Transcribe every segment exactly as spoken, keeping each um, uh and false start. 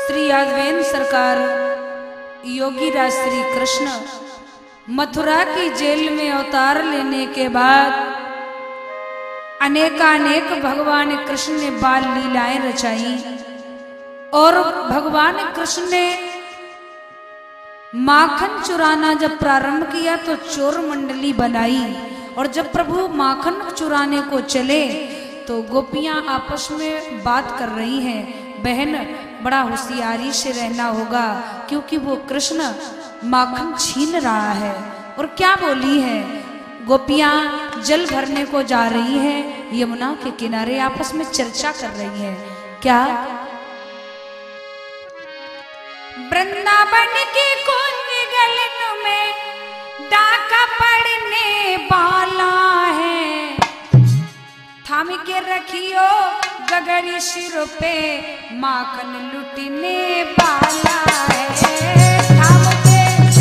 श्री यादवेंद्र सरकार योगी राज श्री कृष्ण मथुरा की जेल में अवतार लेने के बाद अनेकानेक भगवान कृष्ण ने बाल लीलाएं रचाई और भगवान कृष्ण ने माखन चुराना जब प्रारंभ किया तो चोर मंडली बनाई। और जब प्रभु माखन चुराने को चले तो गोपियां आपस में बात कर रही हैं, बहन बड़ा होशियारी से रहना होगा क्योंकि वो कृष्ण माखन छीन रहा है। और क्या बोली है, गोपियां जल भरने को जा रही हैं, यमुना के किनारे आपस में चर्चा कर रही हैं। क्या वृंदावन की कुंज गलन में डाका पड़ने वाला है, थाम के रखियो गगरी सिर पे माखन लुटने वाला है। थाम के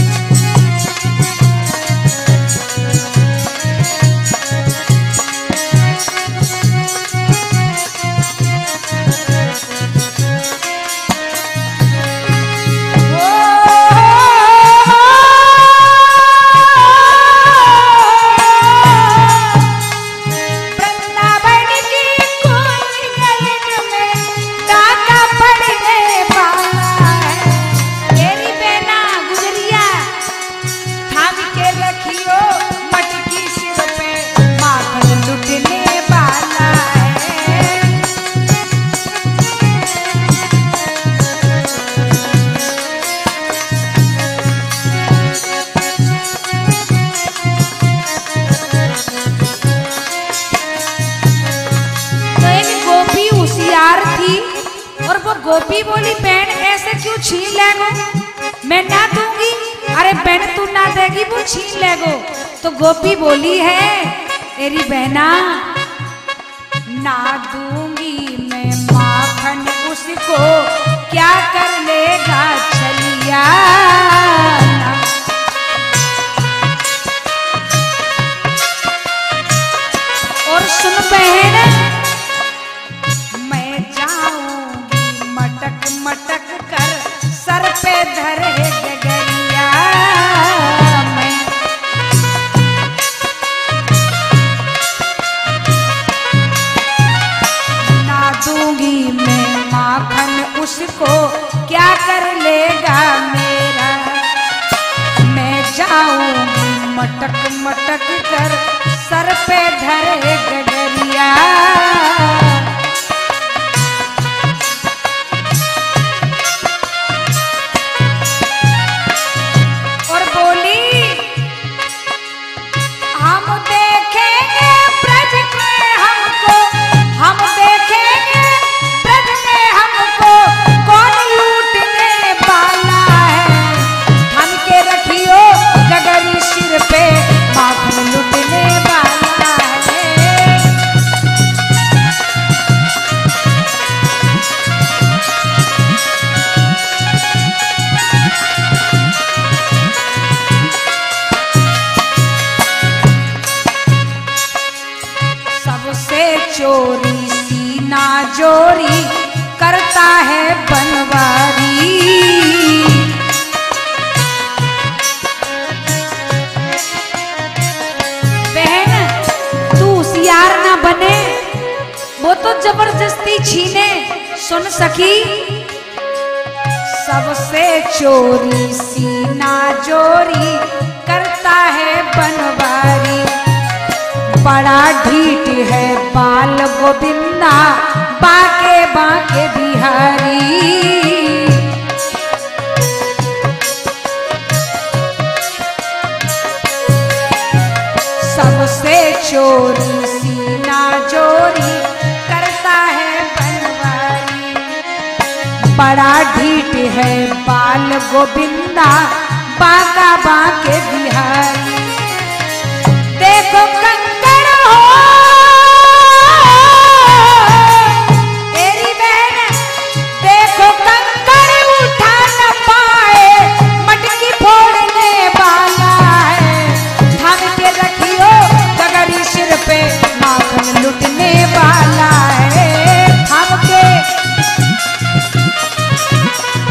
गोपी बोली, बहन ऐसे क्यों छीन लेगो, मैं ना दूंगी। अरे बहन तू ना देगी वो छीन लेगो। तो गोपी बोली है, तेरी बहना ना दूंगी मैं माखन उसको, क्या कर लेगा छलिया। और सुन बहन, मटक कर सर पे धरे गगरिया मैं, ना दूंगी मैं माखन उसको, क्या कर लेगा मेरा। मैं जाऊंगी मटक मटक कर सर पे धरे गगरिया। चोरी सीना जोरी करता है बनवारी, बहन तू होशियार ना बने, वो तो जबरदस्ती छीने। सुन सखी, सबसे चोरी सीना जोरी करता है बनवारी, बड़ा ढीठ है बाल गोविंदा बाके बाके बिहारी। सबसे चोरी सीना जोरी करता है बनवारी, बड़ा ढीठ है बाल गोविंदा बाका बाके बिहारी। देखो कंकड़ हो तेरी बहन, देखो कंकड़ उठा न पाए, मटकी फोड़ने वाला है। थाम के रखियो गगरी सिर पे माखन लुटने वाला है। थाम के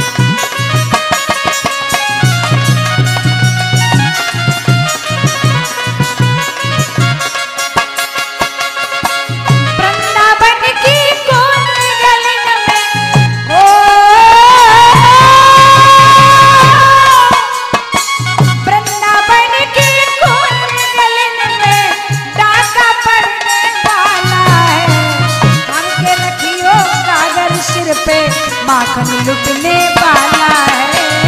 लुटने वाला है।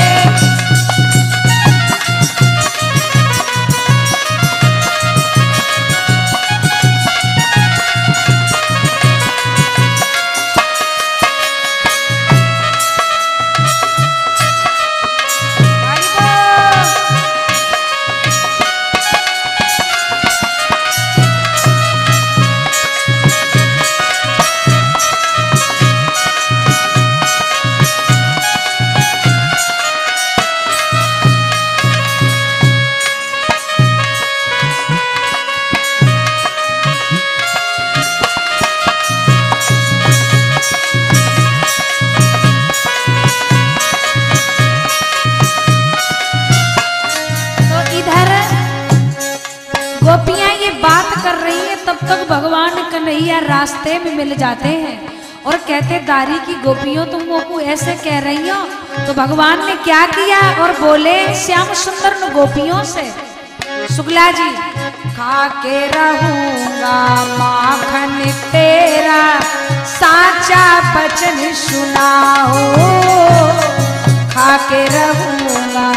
गोपियां ये बात कर रही है, तब तक भगवान कन्हैया रास्ते में मिल जाते हैं और कहते दारी की गोपियों तुम को ऐसे कह रही हो। तो भगवान ने क्या किया और बोले श्याम सुंदर न गोपियों से, शुक्ला जी खा के रहूंगा माखन तेरा साचा बचन सुनाओ, खा के रहूंगा।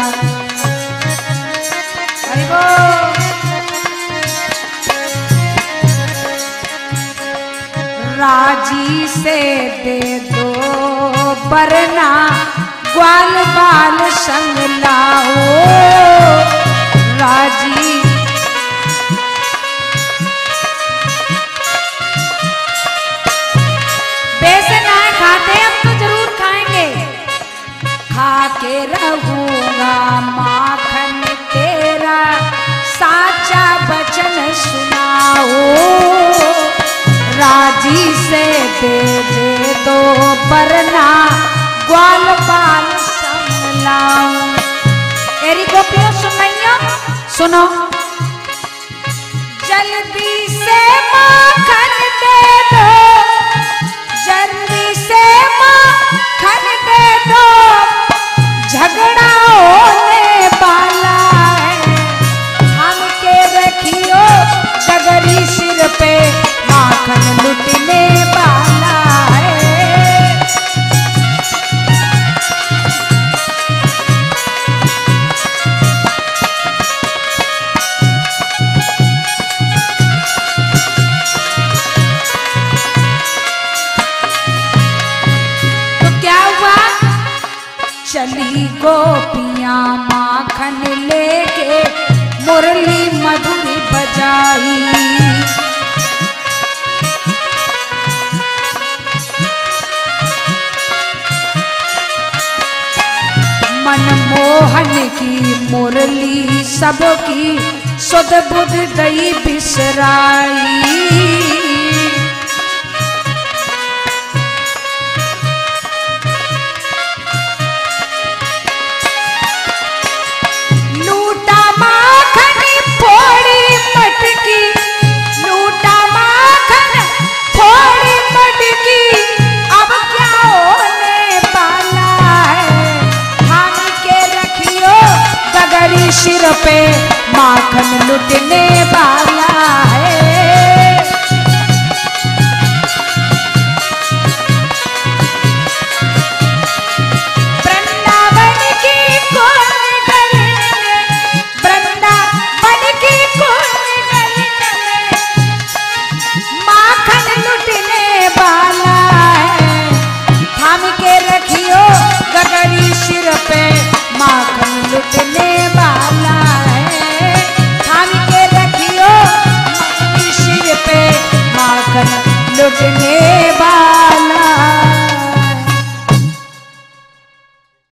राजी से दे दो वरना ग्वाल बाल संग लाओ, राजी वैसे ना खाते हम तो जरूर खाएंगे। खा के रहूंगा माखन तेरा साचा बचन सुनाओ, राजी से दे दे दो वरना ग्वाल बाल संभलाऊं। एरी गोपियों सुन रही हो, सुनो। जल्दी से माखन दे दो, जल्दी से माखन दे दो, झगड़ा होने वाला है। हम के रखियो डगरी सिर पे, माखन लुटने वाला है। तो क्या हुआ, चली गोपियां माखन लेके मुरली मधुरी बजाई, मनमोहन की मुरली सबकी सुध बुध दई बिसराई। लूटा माखन फोड़ी मटकी, लूटा माखन फोड़ी मटकी, अब क्या होने वाला है। सिर पे माखन लुटने वाला